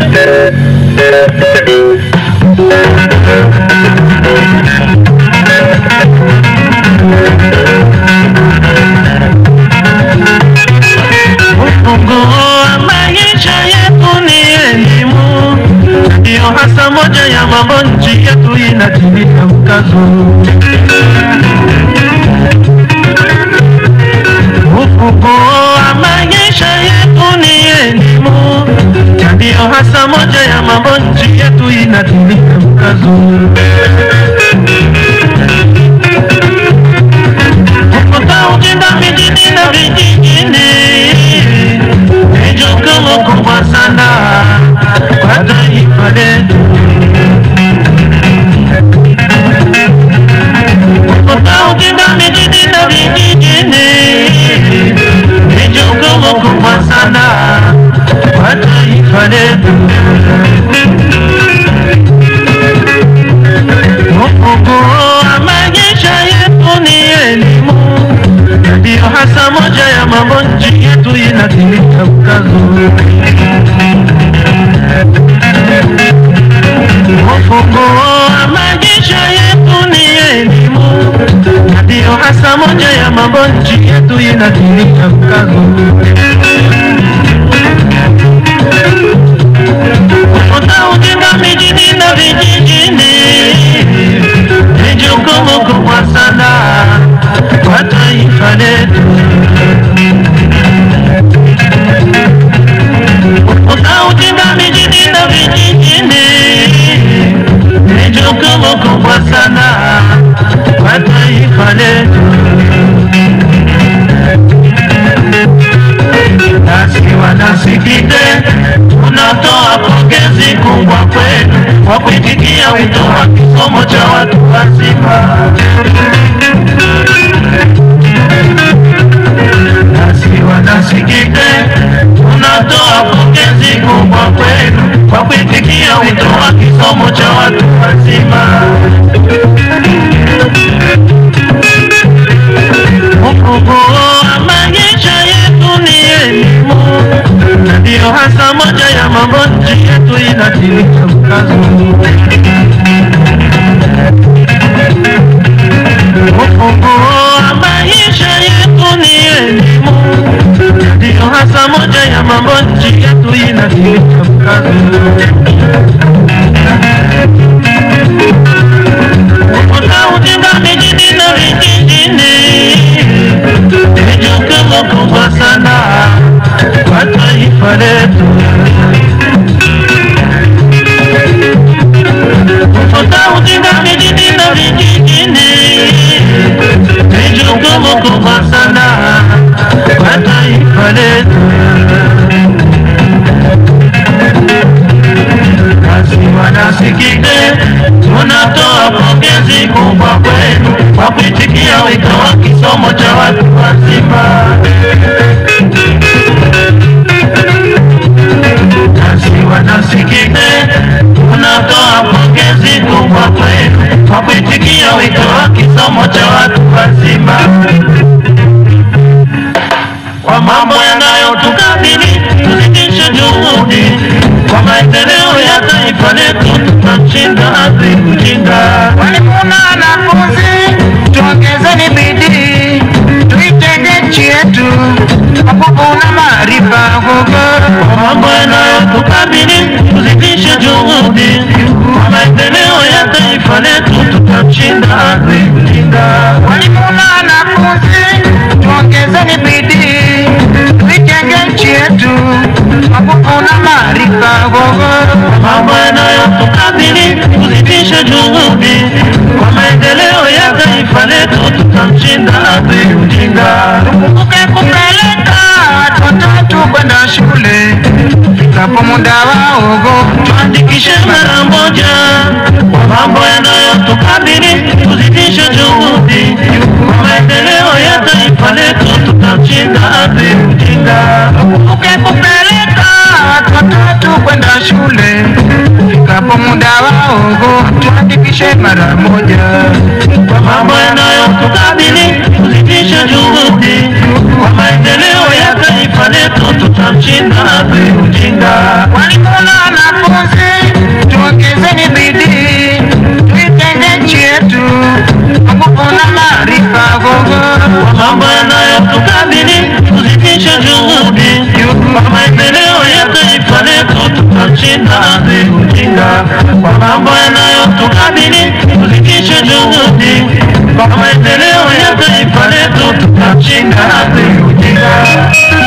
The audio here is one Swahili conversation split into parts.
Ufunguo maisha yetu ni elimu, ndio hasa moja ya mambo nchi yetu inatilia mkazo. Ufunguo maisha yetu ni elimu, ndio hasa moja ya mambo nchi yetu inatilia mkazo. Kufuta ujinga mijini na vijijini ni jukumu kubwa sana kwa taifa letu. Kufuta ujinga mijini na vijijini ni jukumu kubwa sana kwa taifa letu. Ufunguo wa maisha yetu ni elimu, ndio hasa moja ya mambo nchi yetu inatilia mkazo. Ufunguo wa maisha yetu ni elimu, ndio hasa moja ya mambo nchi yetu inatilia mkazo. Kufuta ujinga mijini na vijijini ni jukumu kubwa sana kwa taifa letu. Kufuta ujinga mijini na vijijini ni jukumu kubwa sana kwa taifa letu. Nasi wanasikite, tunatoa pongezi kubwa kwenu kwa kuitikia wito wa kisomo cha watu wazima. Nasi wanasikite, tunatoa pongezi kubwa kwenu kwa kuitikia wito wa kisomo cha watu wazima. Ufunguo wa maisha yetu ni elimu, ndio hasa moja ya mambo nchi yetu inatilia mkazo. Ufunguo wa maisha yetu ni elimu, ndio hasa moja ya mambo nchi yetu inatilia mkazo. Kufuta ujinga mijini na vijijini ni jukumu kubwa sana kwa taifa letu. Kufuta ujinga mijini na vijijini ni jukumu kubwa sana kwa taifa letu. Nasi wanasikite, tunatoa pongezi kubwa kwenu kwa kuitikia wito wa kisomo cha watu wazima. Nasi wanasikite, tunatoa pongezi kubwa kwenu kwa kuitikia wito wa kisomo cha watu wazima. Kwa mambo yanayotukabili tuzidishe juhudi, kwa maendeleo ya taifa letu tutashinda adui ujinga. Walimu na wanafunzi tuongezeni bidii, tuitenge nchi yetu kwa nguvu na maarifa. Kwa mambo yanayotukabili tuzidishe juhudi, kwa maendeleo ya taifa letu tutashinda adui ujinga. Walimu na wanafunzi tuongezeni bidii, tuitenge nchi yetu kwa nguvu na maarifa. Kwa mambo yanayotukabili tuzidishe juhudi, kwa maendeleo ya taifa letu tutashinda adui ujinga. Tukumbuke kupeleka watoto kwenda shule, fikapo muda wao tuandikishe mara moja. Kwa mambo yanayotukabili tuzidishe juhudi, kwa maendeleo ya taifa letu tutashinda adui ujinga. Tukumbuke kupeleka watoto kwenda shule, fikapo muda wao tuandikishe mara moja. Kwa mambo yanayotukabili tuzidishe juhudi, kwa maendeleo ya taifa letu tutashinda tutashinda ujinga. Walimu na wanafunzi, tuongezeni bidii, tuitenge nchi yetu kwa nguvu na maarifa. Kwa mambo yanayotukabili tuzidishe juhudi, kwa maendeleo ya taifa letu tutashinda ujinga. Kwa mambo yanayotukabili tuzidishe juhudi, kwa maendeleo ya taifa letu tutashinda ujinga.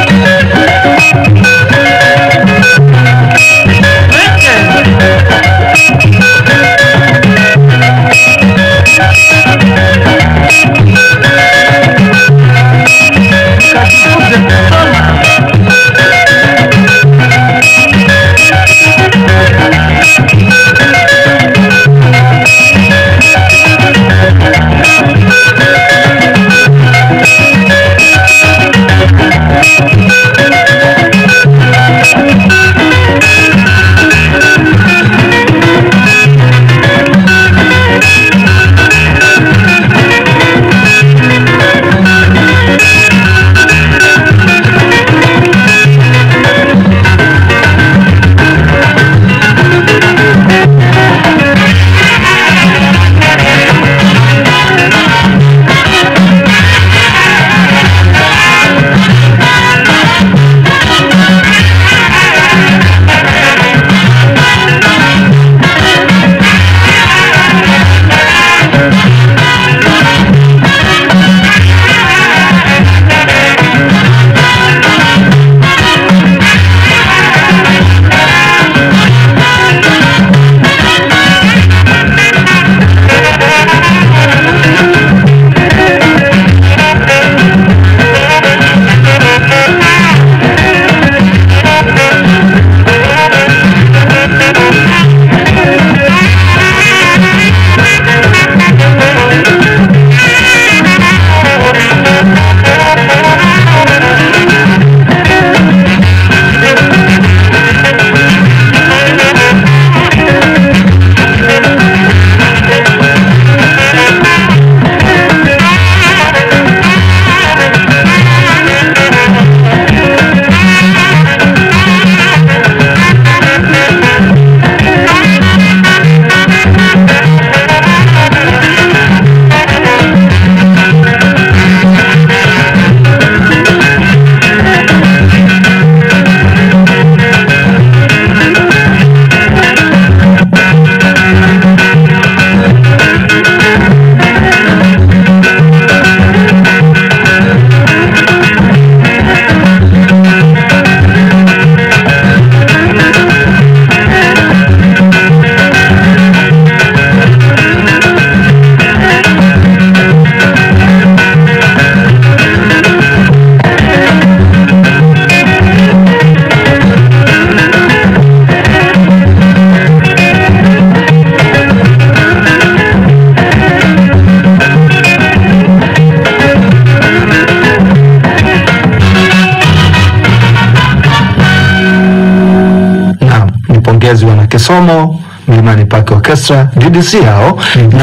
Kisomo Mlimani Park Orchestra DDC hao.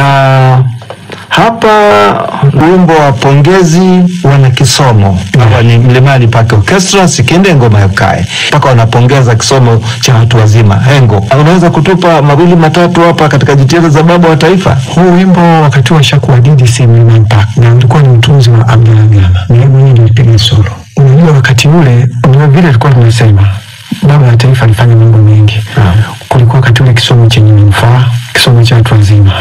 Na hapa wimbo wa pongezi wana Kisomo hawa ni Mlimani Park Orchestra Sikinde Ngoma Yokae, mpaka wanapongeza kisomo cha watu wazima. Hengo, unaweza kutupa mawili matatu hapa katika jitihada za baba wa taifa? Huu wimbo wakati wa shaku wa DDC Mlimani Park na ulikuwa ni mtunzi wa Abdullah Gama, ni mwenyewe nilipiga solo. Unajua wakati ule vile tulikuwa tunasema baba wa taifa alifanya mambo mengi. Kulikuwa wakati ule kisomo chenye manufaa, kisomo cha watu wazima.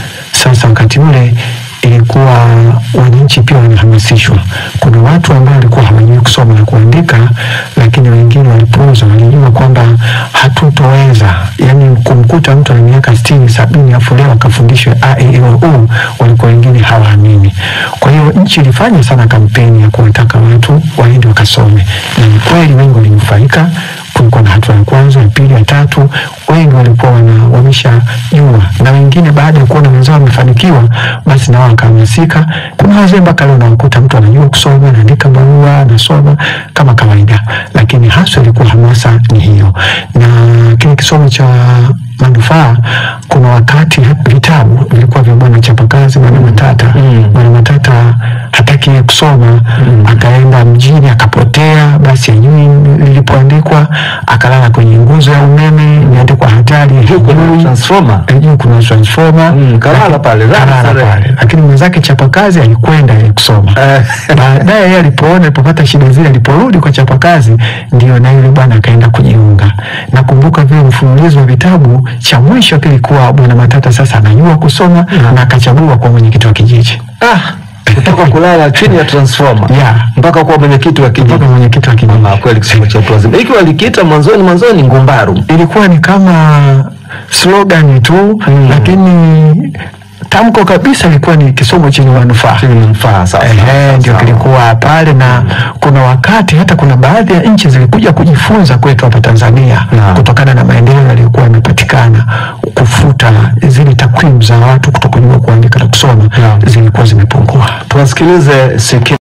Sasa wakati ule ilikuwa wananchi pia wanahamasishwa. Kuna watu ambao walikuwa hawajui kusoma na kuandika, lakini wengine walipuuza, walijua kwamba hatutoweza. Yani kumkuta mtu ana miaka 60, 70 afu leo akafundishwa a e i o u, walikuwa wengine hawaamini. Kwa hiyo nchi ilifanya sana kampeni ya kuwataka watu waende wakasome, na kweli wengi walinufaika. Kulikuwa na hatua ya kwanza, ya pili, ya tatu, wengi walikuwa wameshajua, na wengine baada ya kuona wenzao wamefanikiwa basi nao wakahamasika. Kuna wazee mpaka leo unakuta mtu anajua kusoma, anaandika barua, anasoma kama kawaida, lakini hasa ilikuwa hamasa ni hiyo. Na kile kisomo cha manufaa, kuna wakati vitabu vilikuwa vya Bwana Chapakazi, Bwana Matata. Bwana Matata hataki kusoma, akaenda mjini akapotea, basi ajui lilipoandikwa, akalala kwenye nguzo ya umeme imeandikwa hatari, kuna transformer, kuna transformer, kalala pale, lakini mwenzake chapakazi alikwenda kusoma. Baadaye yeye alipopata shida zile, aliporudi kwa chapakazi, ndio na yule bwana akaenda kujiunga. Nakumbuka vile mfululizo wa vitabu cha mwisho kilikuwa Bwana Matata sasa anajua kusoma na akachagua kwa mwenyekiti wa kijiji. Kutoka kulala chini ya transformer mpaka kuwa mwenyekiti wa kijiji. Kweli kisomo cha watu wazima. Hiki walikiita mwanzoni ngumbaru. Ilikuwa ni kama slogan tu, lakini tamko kabisa ilikuwa ni kisomo chenye manufaa. Ndio kilikuwa pale, na kuna wakati hata kuna baadhi ya nchi zilikuja kujifunza kwetu hapa Tanzania kutokana na maendeleo yaliyokuwa yamepatikana, kufuta zile takwimu za watu kutokujua kuandika na kusoma zilikuwa zimepungua. Tuwasikilize